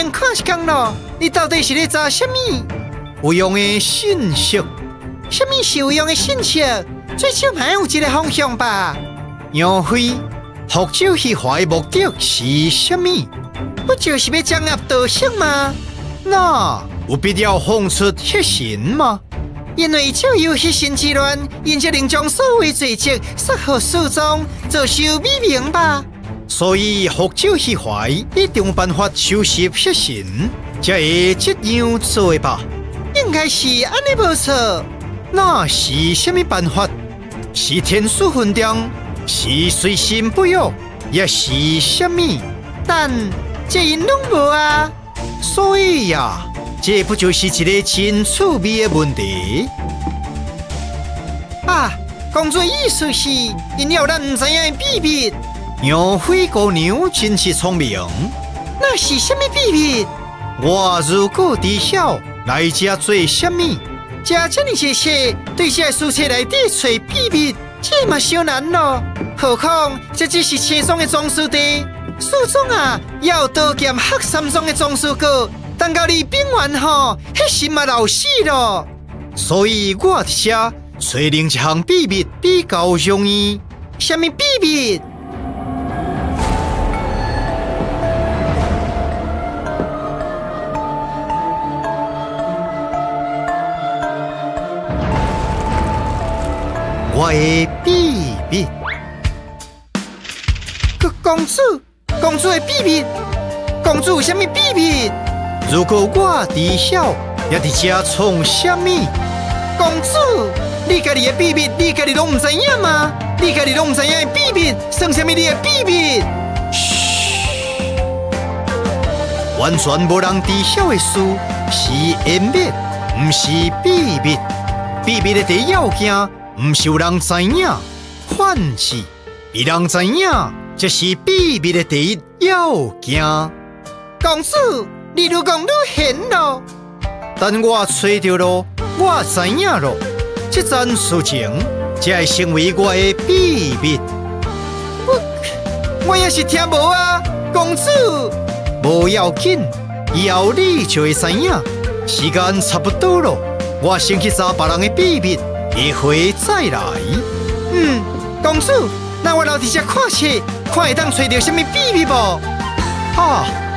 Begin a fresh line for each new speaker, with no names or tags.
经看一天了，你到底是咧查什么？
有用的信息？
什么是有用的信息？最少还有一个方向吧。
杨辉，福州戏化的目的是什么？
不就是要掌握道性吗？
那有必要放出黑神吗？
因为只有黑神之乱，因才能将所有罪责撒给诉状，遭受美名吧。
所以福州戏化一定有办法收拾黑神，才会这样做吧？
应该是安尼无错。
那是什么办法？是天书分章，是随心不用，也是什么？
但这因拢无啊。
所以呀，这不就是一个真趣味的问题
啊？公主意思是，因要咱唔知影的秘密。
杨辉姑娘真是聪明。
那是什么秘密？
我如果知晓来这做什么？
食这么些册，对这书册内底找秘密，这嘛伤难咯。何况这只是册上的装饰地，书中啊也有刀剑黑三种的装饰稿，等到你变完吼，迄时嘛老死咯。
所以我伫遮找另一项秘密比较容易。
什么秘密？
我的秘密。
公主的秘密，公主有什么秘密？
如果我知晓，也伫遮创什么？
公主，你家己的秘密，你家己拢唔知影吗？你家己拢唔知影的秘密，算什么你的秘密？
嘘，完全无人知晓的事是秘密，唔是秘密。秘密的第一要件。唔是有人知影，反是别人知影，这是秘密的第一要件。
公主，你愈讲愈玄咯。
等我找到咯，我知影咯，这件事情才会成为我的秘密。
我也是听无啊，公主。
无要紧，以后你就会知影。时间差不多咯，我先去查别人的秘密。下回再来。
公主，那我留伫遮看册，看会当找到什么秘密无？
哈。